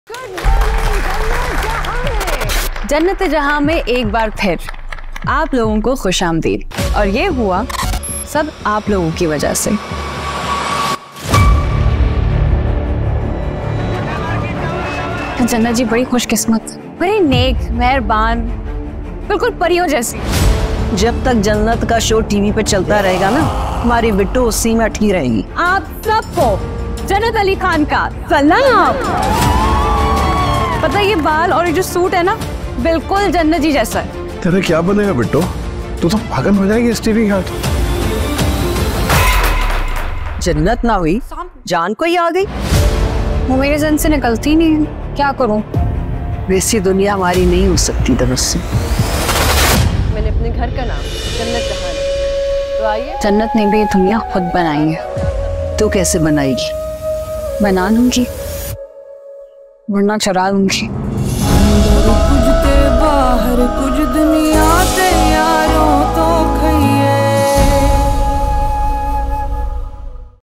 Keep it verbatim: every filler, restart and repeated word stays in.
जन्नत जहां में एक बार फिर आप लोगों को खुशामदीद। और ये हुआ सब आप लोगों की वजह से। जन्नत जी बड़ी खुशकिस्मत, बड़ी नेक, मेहरबान, बिल्कुल परियों जैसी। जब तक जन्नत का शो टीवी पे चलता रहेगा ना, हमारी बिट्टू उसी में अटकी रहेगी। आप सबको जन्नत अली खान का सलाम। पता है ये बाल और ये जो सूट है ना, बिल्कुल जन्नत जी जैसा है। तेरे क्या बनेगा बिट्टू? तू तो पागल हो जाएगी इस टीवी का। जन्नत ना हुई, जान को ही आ गई। वो मेरे जन से निकलती नहीं है, क्या करूं? वैसी दुनिया हमारी नहीं हो सकती दरअसल। मैंने अपने घर का नाम जन्नत जहां है, तो आइए। जन्नत ने भी ये दुनिया खुद बनाई है। तो कैसे बनाएगी? बना लूंगी, वरना चुरा लूंगी।